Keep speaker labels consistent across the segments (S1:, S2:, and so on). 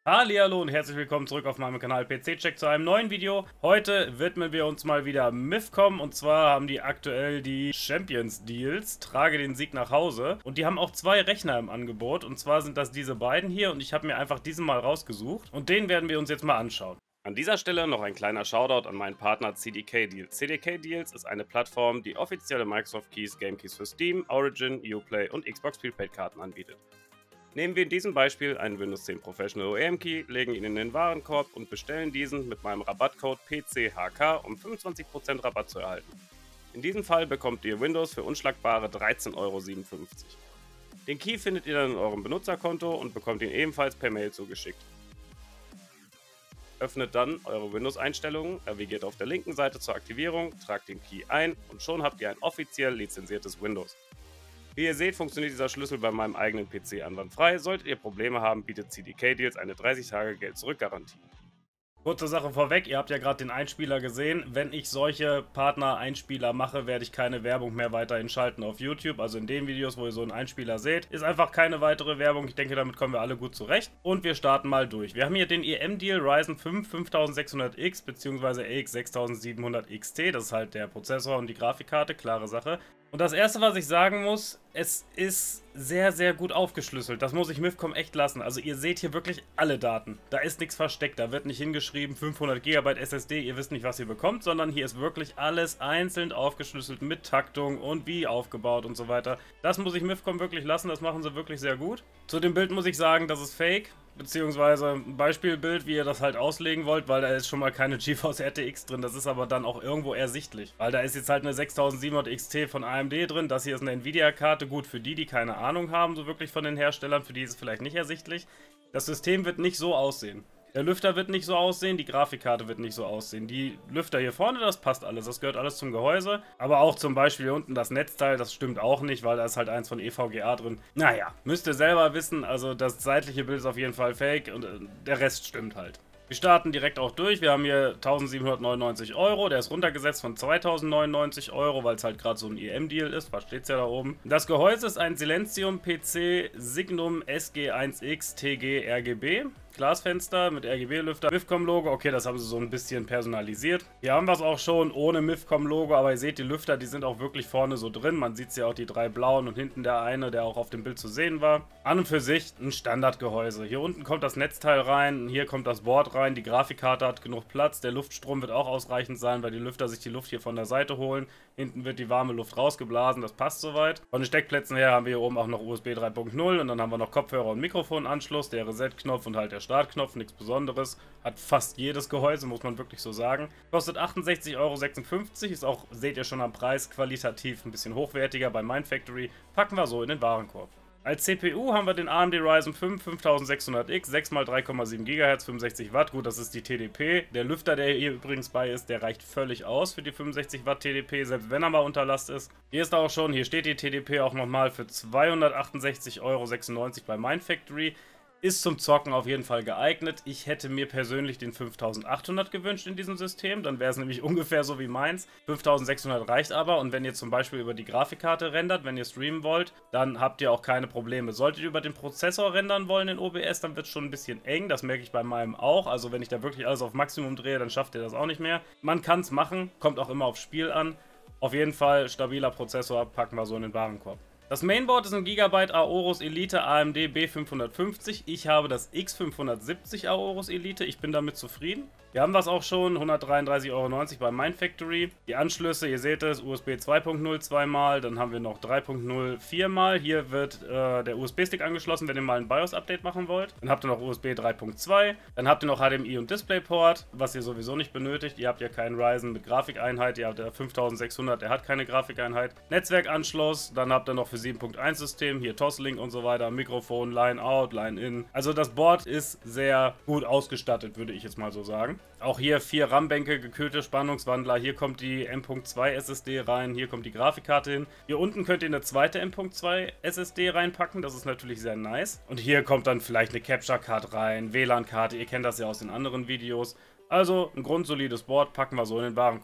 S1: Hallihallo und herzlich willkommen zurück auf meinem Kanal PC-Check zu einem neuen Video. Heute widmen wir uns mal wieder MIFCOM und zwar haben die aktuell die Champions Deals, trage den Sieg nach Hause, und die haben auch zwei Rechner im Angebot, und zwar sind das diese beiden hier, und ich habe mir einfach diesen mal rausgesucht und den werden wir uns jetzt mal anschauen. An dieser Stelle noch ein kleiner Shoutout an meinen Partner CDK Deals. CDK Deals ist eine Plattform, die offizielle Microsoft Keys, Game Keys für Steam, Origin, Uplay und Xbox Prepaid Karten anbietet. Nehmen wir in diesem Beispiel einen Windows 10 Professional OEM Key, legen ihn in den Warenkorb und bestellen diesen mit meinem Rabattcode PCHK, um 25% Rabatt zu erhalten. In diesem Fall bekommt ihr Windows für unschlagbare 13,57 €. Den Key findet ihr dann in eurem Benutzerkonto und bekommt ihn ebenfalls per Mail zugeschickt. Öffnet dann eure Windows-Einstellungen, navigiert auf der linken Seite zur Aktivierung, tragt den Key ein und schon habt ihr ein offiziell lizenziertes Windows. Wie ihr seht, funktioniert dieser Schlüssel bei meinem eigenen PC einwandfrei. Solltet ihr Probleme haben, bietet CDK Deals eine 30-Tage-Geld-Zurück-Garantie. Kurze Sache vorweg, ihr habt ja gerade den Einspieler gesehen. Wenn ich solche Partner-Einspieler mache, werde ich keine Werbung mehr weiterhin schalten auf YouTube. Also in den Videos, wo ihr so einen Einspieler seht, ist einfach keine weitere Werbung. Ich denke, damit kommen wir alle gut zurecht. Und wir starten mal durch. Wir haben hier den EM-Deal Ryzen 5 5600X bzw. RX 6700 XT. Das ist halt der Prozessor und die Grafikkarte, klare Sache. Und das erste, was ich sagen muss, es ist sehr, sehr gut aufgeschlüsselt. Das muss ich MIFCOM echt lassen. Also ihr seht hier wirklich alle Daten. Da ist nichts versteckt. Da wird nicht hingeschrieben 500 GB SSD, ihr wisst nicht, was ihr bekommt, sondern hier ist wirklich alles einzeln aufgeschlüsselt mit Taktung und wie aufgebaut und so weiter. Das muss ich MIFCOM wirklich lassen. Das machen sie wirklich sehr gut. Zu dem Bild muss ich sagen, das ist fake. Beziehungsweise ein Beispielbild, wie ihr das halt auslegen wollt, weil da ist schon mal keine GeForce RTX drin. Das ist aber dann auch irgendwo ersichtlich. Weil da ist jetzt halt eine 6700 XT von AMD drin. Das hier ist eine Nvidia-Karte. Gut, für die, die keine Ahnung haben, so wirklich von den Herstellern, für die ist es vielleicht nicht ersichtlich. Das System wird nicht so aussehen. Der Lüfter wird nicht so aussehen, die Grafikkarte wird nicht so aussehen. Die Lüfter hier vorne, das passt alles, das gehört alles zum Gehäuse. Aber auch zum Beispiel hier unten das Netzteil, das stimmt auch nicht, weil da ist halt eins von EVGA drin. Naja, müsst ihr selber wissen, also das seitliche Bild ist auf jeden Fall fake und der Rest stimmt halt. Wir starten direkt auch durch. Wir haben hier 1799 €. Der ist runtergesetzt von 2099 €, weil es halt gerade so ein EM-Deal ist. Was steht's ja da oben? Das Gehäuse ist ein Silentium PC Signum SG1X TG RGB. Glasfenster mit RGB-Lüfter, MIFCOM-Logo. Okay, das haben sie so ein bisschen personalisiert. Hier haben wir es auch schon ohne MIFCOM-Logo, aber ihr seht, die Lüfter, die sind auch wirklich vorne so drin. Man sieht ja auch die drei blauen und hinten der eine, der auch auf dem Bild zu sehen war. An und für sich ein Standardgehäuse. Hier unten kommt das Netzteil rein, hier kommt das Board rein, die Grafikkarte hat genug Platz, der Luftstrom wird auch ausreichend sein, weil die Lüfter sich die Luft hier von der Seite holen. Hinten wird die warme Luft rausgeblasen, das passt soweit. Von den Steckplätzen her haben wir hier oben auch noch USB 3.0 und dann haben wir noch Kopfhörer und Mikrofonanschluss, der Reset-Knopf und halt der Startknopf, nichts Besonderes. Hat fast jedes Gehäuse, muss man wirklich so sagen. Kostet 68,56 €, ist auch, seht ihr schon am Preis, qualitativ ein bisschen hochwertiger bei Mindfactory. Packen wir so in den Warenkorb. Als CPU haben wir den AMD Ryzen 5 5600X, 6x3,7 GHz, 65 Watt. Gut, das ist die TDP. Der Lüfter, der hier übrigens bei ist, der reicht völlig aus für die 65 Watt TDP, selbst wenn er mal unter Last ist. Hier ist er auch schon, hier steht die TDP auch nochmal für 268,96 € bei Mindfactory. Ist zum Zocken auf jeden Fall geeignet. Ich hätte mir persönlich den 5800 gewünscht in diesem System. Dann wäre es nämlich ungefähr so wie meins. 5600 reicht aber. Und wenn ihr zum Beispiel über die Grafikkarte rendert, wenn ihr streamen wollt, dann habt ihr auch keine Probleme. Solltet ihr über den Prozessor rendern wollen in OBS, dann wird es schon ein bisschen eng. Das merke ich bei meinem auch. Also wenn ich da wirklich alles auf Maximum drehe, dann schafft ihr das auch nicht mehr. Man kann es machen, kommt auch immer aufs Spiel an. Auf jeden Fall stabiler Prozessor, packen wir so in den Warenkorb. Das Mainboard ist ein GB Aorus Elite AMD B550. Ich habe das X570 Aorus Elite. Ich bin damit zufrieden. Wir haben das auch schon, 133,90 € bei Mindfactory. Die Anschlüsse, ihr seht es, USB 2.0 zweimal, dann haben wir noch 3.0 viermal. Hier wird der USB-Stick angeschlossen, wenn ihr mal ein BIOS-Update machen wollt. Dann habt ihr noch USB 3.2, dann habt ihr noch HDMI und DisplayPort, was ihr sowieso nicht benötigt. Ihr habt ja keinen Ryzen mit Grafikeinheit, ihr habt der 5600, der hat keine Grafikeinheit. Netzwerkanschluss, dann habt ihr noch für 7.1 System, hier Toslink und so weiter, Mikrofon, Line-Out, Line-In. Also das Board ist sehr gut ausgestattet, würde ich jetzt mal so sagen. Auch hier 4 RAM-Bänke, gekühlte Spannungswandler. Hier kommt die M.2 SSD rein, hier kommt die Grafikkarte hin. Hier unten könnt ihr eine zweite M.2 SSD reinpacken, das ist natürlich sehr nice. Und hier kommt dann vielleicht eine Capture-Card rein, WLAN-Karte, ihr kennt das ja aus den anderen Videos. Also ein grundsolides Board, packen wir so in den Warenkorb.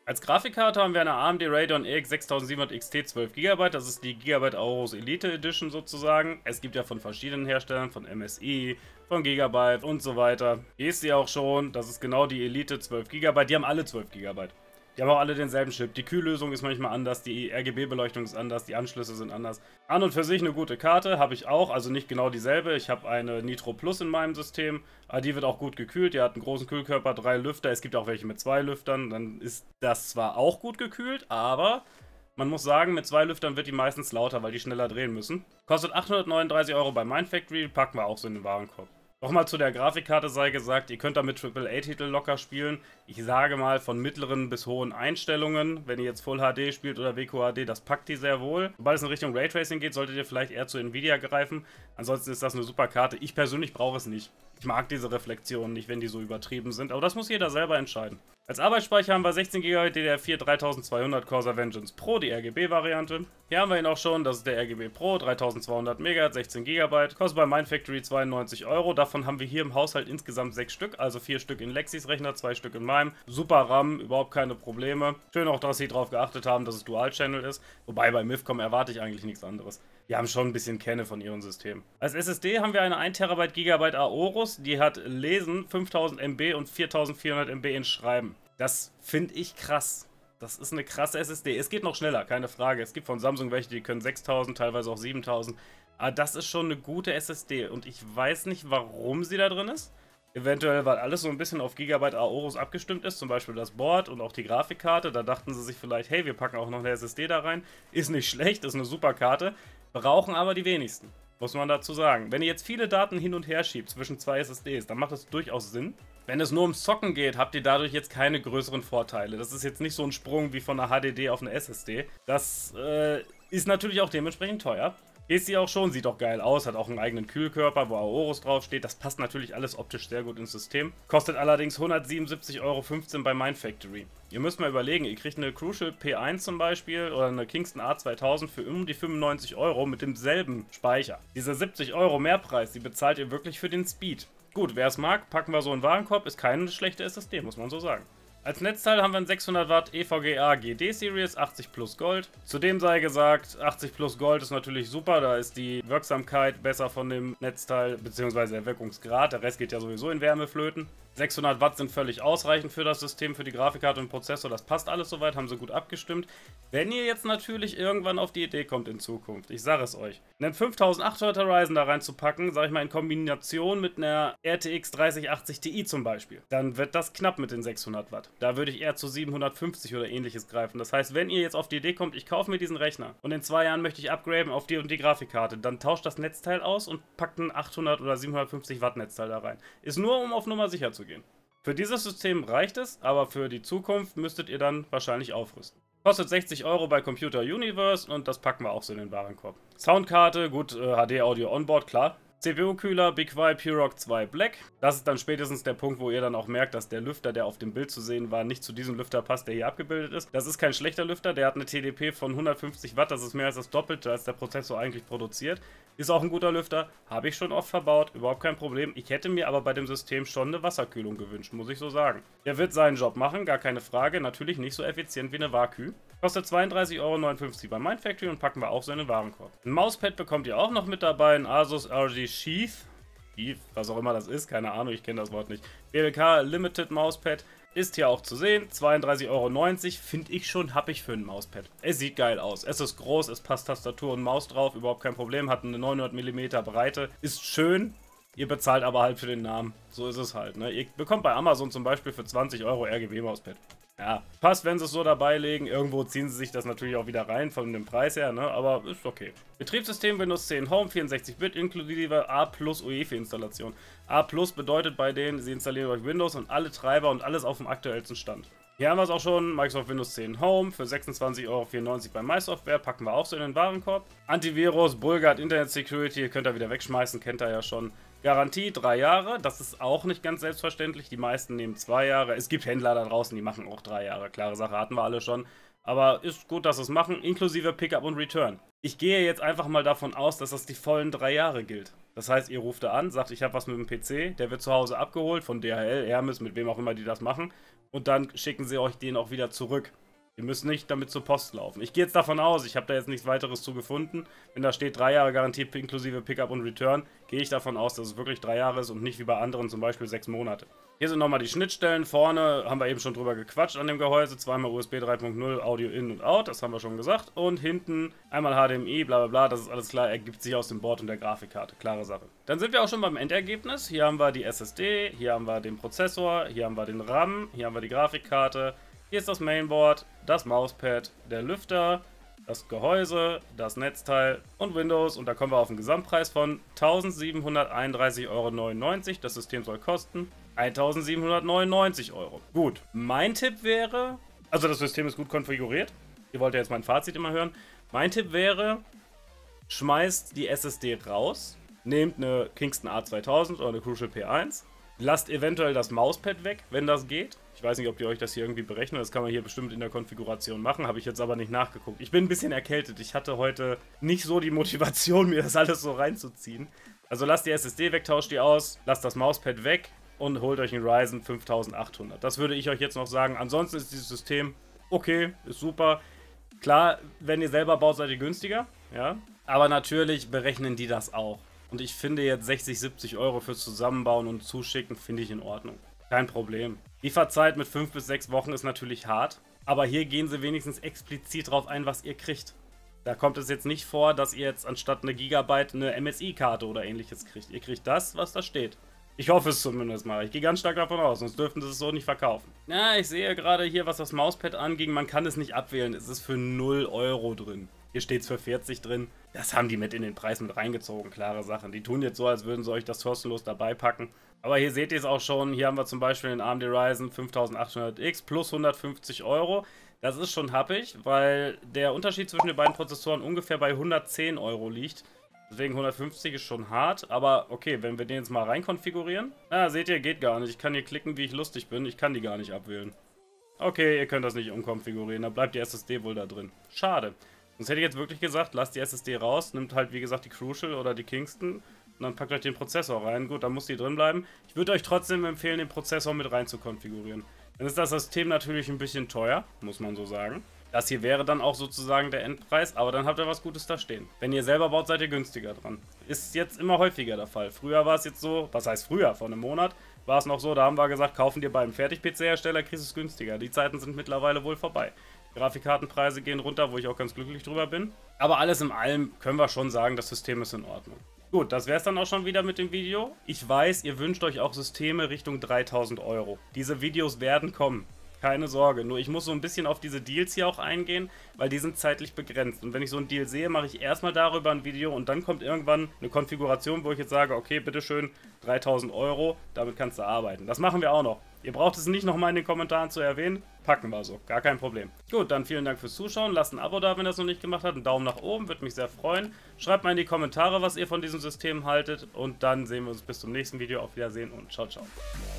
S1: Als Grafikkarte haben wir eine AMD Radeon RX 6700 XT 12 GB. Das ist die Gigabyte Aorus Elite Edition sozusagen. Es gibt ja von verschiedenen Herstellern, von MSI, von Gigabyte und so weiter. Hier ist sie auch schon. Das ist genau die Elite 12 GB. Die haben alle 12 GB. Die haben auch alle denselben Chip. Die Kühllösung ist manchmal anders, die RGB-Beleuchtung ist anders, die Anschlüsse sind anders. An und für sich eine gute Karte, habe ich auch, also nicht genau dieselbe. Ich habe eine Nitro Plus in meinem System, aber die wird auch gut gekühlt. Die hat einen großen Kühlkörper, 3 Lüfter. Es gibt auch welche mit 2 Lüftern. Dann ist das zwar auch gut gekühlt, aber man muss sagen, mit 2 Lüftern wird die meistens lauter, weil die schneller drehen müssen. Kostet 839 € bei Mindfactory, packen wir auch so in den Warenkorb. Nochmal zu der Grafikkarte sei gesagt, ihr könnt damit AAA-Titel locker spielen. Ich sage mal von mittleren bis hohen Einstellungen. Wenn ihr jetzt Full HD spielt oder WQHD, das packt die sehr wohl. Sobald es in Richtung Raytracing geht, solltet ihr vielleicht eher zu Nvidia greifen. Ansonsten ist das eine super Karte. Ich persönlich brauche es nicht. Ich mag diese Reflexionen nicht, wenn die so übertrieben sind. Aber das muss jeder selber entscheiden. Als Arbeitsspeicher haben wir 16 GB DDR4 3200 Corsair Vengeance Pro, die RGB-Variante. Hier haben wir ihn auch schon, das ist der RGB Pro, 3200 MHz, 16 GB. Kostet bei Mindfactory 92 €. Davon haben wir hier im Haushalt insgesamt 6 Stück, also 4 Stück in Lexis Rechner, 2 Stück in meinem. Super RAM, überhaupt keine Probleme. Schön auch, dass sie darauf geachtet haben, dass es Dual-Channel ist. Wobei bei MIFCOM erwarte ich eigentlich nichts anderes. Die haben schon ein bisschen Kenne von ihrem System. Als SSD haben wir eine 1 TB GB Aorus, die hat Lesen 5000 MB und 4400 MB in Schreiben. Das finde ich krass. Das ist eine krasse SSD. Es geht noch schneller, keine Frage. Es gibt von Samsung welche, die können 6000, teilweise auch 7000. Aber das ist schon eine gute SSD. Und ich weiß nicht, warum sie da drin ist. Eventuell, weil alles so ein bisschen auf Gigabyte Aorus abgestimmt ist. Zum Beispiel das Board und auch die Grafikkarte. Da dachten sie sich vielleicht, hey, wir packen auch noch eine SSD da rein. Ist nicht schlecht, ist eine super Karte. Brauchen aber die wenigsten. Muss man dazu sagen. Wenn ihr jetzt viele Daten hin und her schiebt zwischen 2 SSDs, dann macht das durchaus Sinn. Wenn es nur ums Zocken geht, habt ihr dadurch jetzt keine größeren Vorteile. Das ist jetzt nicht so ein Sprung wie von einer HDD auf eine SSD. Das ist natürlich auch dementsprechend teuer. Ist sie auch schon, sieht auch geil aus, hat auch einen eigenen Kühlkörper, wo Aorus draufsteht. Das passt natürlich alles optisch sehr gut ins System. Kostet allerdings 177,15 € bei Mindfactory. Ihr müsst mal überlegen, ihr kriegt eine Crucial P1 zum Beispiel oder eine Kingston A2000 für um die 95 € mit demselben Speicher. Diese 70 € Mehrpreis, die bezahlt ihr wirklich für den Speed. Gut, wer es mag, packen wir so in den Warenkorb, ist keine schlechte SSD, muss man so sagen. Als Netzteil haben wir einen 600 Watt EVGA GD Series 80 Plus Gold. Zudem sei gesagt, 80 Plus Gold ist natürlich super, da ist die Wirksamkeit besser von dem Netzteil, beziehungsweise der Wirkungsgrad, der Rest geht ja sowieso in Wärmeflöten. 600 Watt sind völlig ausreichend für das System, für die Grafikkarte und den Prozessor, das passt alles soweit, haben sie gut abgestimmt. Wenn ihr jetzt natürlich irgendwann auf die Idee kommt in Zukunft, ich sage es euch, einen 5800er Ryzen da reinzupacken, sage ich mal in Kombination mit einer RTX 3080 Ti zum Beispiel, dann wird das knapp mit den 600 Watt. Da würde ich eher zu 750 oder ähnliches greifen. Das heißt, wenn ihr jetzt auf die Idee kommt, ich kaufe mir diesen Rechner und in 2 Jahren möchte ich upgraden auf die und die Grafikkarte, dann tauscht das Netzteil aus und packt ein 800 oder 750 Watt Netzteil da rein. Ist nur, um auf Nummer sicher zu gehen. Für dieses System reicht es, aber für die Zukunft müsstet ihr dann wahrscheinlich aufrüsten. Kostet 60 € bei Computer Universe und das packen wir auch so in den Warenkorb. Soundkarte, gut, HD Audio Onboard, klar. CPU-Kühler, BeQuai PureRock 2 Black. Das ist dann spätestens der Punkt, wo ihr dann auch merkt, dass der Lüfter, der auf dem Bild zu sehen war, nicht zu diesem Lüfter passt, der hier abgebildet ist. Das ist kein schlechter Lüfter, der hat eine TDP von 150 Watt, das ist mehr als das Doppelte, als der Prozessor eigentlich produziert. Ist auch ein guter Lüfter, habe ich schon oft verbaut, überhaupt kein Problem. Ich hätte mir aber bei dem System schon eine Wasserkühlung gewünscht, muss ich so sagen. Der wird seinen Job machen, gar keine Frage, natürlich nicht so effizient wie eine Vakü. Kostet 32,59 € bei Mindfactory und packen wir auch so in den Warenkorb. Ein Mauspad bekommt ihr auch noch mit dabei, ein Asus RG Sheath, was auch immer das ist, keine Ahnung, ich kenne das Wort nicht. BLK Limited Mauspad. Ist hier auch zu sehen, 32,90 €, finde ich schon happig für ein Mauspad. Es sieht geil aus, es ist groß, es passt Tastatur und Maus drauf, überhaupt kein Problem, hat eine 900 mm Breite, ist schön, ihr bezahlt aber halt für den Namen, so ist es halt. Ne? Ihr bekommt bei Amazon zum Beispiel für 20 € RGB-Mauspad. Ja, passt, wenn sie es so dabei legen. Irgendwo ziehen sie sich das natürlich auch wieder rein von dem Preis her, ne? Aber ist okay. Betriebssystem Windows 10 Home 64-Bit inklusive A+ UEFI-Installation. A+ bedeutet bei denen, sie installieren euch Windows und alle Treiber und alles auf dem aktuellsten Stand. Hier haben wir es auch schon, Microsoft Windows 10 Home für 26,94 € bei MySoftware, packen wir auch so in den Warenkorb. Antivirus, Bullguard, Internet Security, könnt ihr wieder wegschmeißen, kennt ihr ja schon. Garantie 3 Jahre, das ist auch nicht ganz selbstverständlich, die meisten nehmen 2 Jahre. Es gibt Händler da draußen, die machen auch 3 Jahre, klare Sache, hatten wir alle schon. Aber ist gut, dass sie es machen, inklusive Pickup und Return. Ich gehe jetzt einfach mal davon aus, dass das die vollen 3 Jahre gilt. Das heißt, ihr ruft da an, sagt, ich habe was mit dem PC, der wird zu Hause abgeholt von DHL, Hermes, mit wem auch immer die das machen. Und dann schicken sie euch den auch wieder zurück. Ihr müsst nicht damit zur Post laufen. Ich gehe jetzt davon aus, ich habe da jetzt nichts weiteres zu gefunden. Wenn da steht 3 Jahre Garantie inklusive Pickup und Return, gehe ich davon aus, dass es wirklich 3 Jahre ist und nicht wie bei anderen zum Beispiel 6 Monate. Hier sind nochmal die Schnittstellen. Vorne haben wir eben schon drüber gequatscht an dem Gehäuse. Zweimal USB 3.0, Audio in und out, das haben wir schon gesagt. Und hinten einmal HDMI, bla bla bla, das ist alles klar, ergibt sich aus dem Board und der Grafikkarte. Klare Sache. Dann sind wir auch schon beim Endergebnis. Hier haben wir die SSD, hier haben wir den Prozessor, hier haben wir den RAM, hier haben wir die Grafikkarte. Hier ist das Mainboard, das Mauspad, der Lüfter, das Gehäuse, das Netzteil und Windows. Und da kommen wir auf einen Gesamtpreis von 1.731,99 €. Das System soll kosten 1.799 €. Gut, mein Tipp wäre, also das System ist gut konfiguriert. Ihr wollt ja jetzt mein Fazit immer hören. Mein Tipp wäre, schmeißt die SSD raus, nehmt eine Kingston A2000 oder eine Crucial P1, lasst eventuell das Mauspad weg, wenn das geht. Ich weiß nicht, ob ihr euch das hier irgendwie berechnet, das kann man hier bestimmt in der Konfiguration machen, habe ich jetzt aber nicht nachgeguckt. Ich bin ein bisschen erkältet, ich hatte heute nicht so die Motivation, mir das alles so reinzuziehen. Also lasst die SSD weg, tauscht die aus, lasst das Mauspad weg und holt euch einen Ryzen 5800. Das würde ich euch jetzt noch sagen. Ansonsten ist dieses System okay, ist super. Klar, wenn ihr selber baut, seid ihr günstiger, ja. Aber natürlich berechnen die das auch. Und ich finde jetzt 60, 70 € fürs Zusammenbauen und Zuschicken, finde ich in Ordnung. Kein Problem. Lieferzeit mit 5 bis 6 Wochen ist natürlich hart, aber hier gehen sie wenigstens explizit drauf ein, was ihr kriegt. Da kommt es jetzt nicht vor, dass ihr jetzt anstatt eine Gigabyte eine MSI-Karte oder ähnliches kriegt. Ihr kriegt das, was da steht. Ich hoffe es zumindest mal. Ich gehe ganz stark davon aus, sonst dürften sie es so nicht verkaufen. Ja, ich sehe gerade hier, was das Mauspad anging, man kann es nicht abwählen. Es ist für 0 € drin. Hier steht es für 40 drin. Das haben die mit in den Preis mit reingezogen, klare Sachen. Die tun jetzt so, als würden sie euch das kostenlos dabei packen. Aber hier seht ihr es auch schon. Hier haben wir zum Beispiel den AMD Ryzen 5800X plus 150 €. Das ist schon happig, weil der Unterschied zwischen den beiden Prozessoren ungefähr bei 110 € liegt. Deswegen 150 ist schon hart, aber okay, wenn wir den jetzt mal rein konfigurieren. Seht ihr, geht gar nicht. Ich kann hier klicken, wie ich lustig bin. Ich kann die gar nicht abwählen. Okay, ihr könnt das nicht umkonfigurieren. Da bleibt die SSD wohl da drin. Schade. Sonst hätte ich jetzt wirklich gesagt, lasst die SSD raus, nimmt halt wie gesagt die Crucial oder die Kingston und dann packt euch den Prozessor rein. Gut, dann muss die drin bleiben. Ich würde euch trotzdem empfehlen, den Prozessor mit rein zu konfigurieren. Dann ist das System natürlich ein bisschen teuer, muss man so sagen. Das hier wäre dann auch sozusagen der Endpreis, aber dann habt ihr was Gutes da stehen. Wenn ihr selber baut, seid ihr günstiger dran. Ist jetzt immer häufiger der Fall. Früher war es jetzt so, was heißt früher, vor einem Monat war es noch so, da haben wir gesagt, kaufen dir beim Fertig-PC-Hersteller, kriegst du es günstiger. Die Zeiten sind mittlerweile wohl vorbei. Grafikkartenpreise gehen runter, wo ich auch ganz glücklich drüber bin. Aber alles in allem können wir schon sagen, das System ist in Ordnung. Gut, das wäre es dann auch schon wieder mit dem Video. Ich weiß, ihr wünscht euch auch Systeme Richtung 3.000 €. Diese Videos werden kommen. Keine Sorge, nur ich muss so ein bisschen auf diese Deals hier auch eingehen, weil die sind zeitlich begrenzt. Und wenn ich so einen Deal sehe, mache ich erstmal darüber ein Video und dann kommt irgendwann eine Konfiguration, wo ich jetzt sage, okay, bitteschön, 3.000 €, damit kannst du arbeiten. Das machen wir auch noch. Ihr braucht es nicht nochmal in den Kommentaren zu erwähnen, packen wir so, gar kein Problem. Gut, dann vielen Dank fürs Zuschauen, lasst ein Abo da, wenn ihr das noch nicht gemacht habt, einen Daumen nach oben, würde mich sehr freuen. Schreibt mal in die Kommentare, was ihr von diesem System haltet und dann sehen wir uns bis zum nächsten Video. Auf Wiedersehen und ciao, ciao.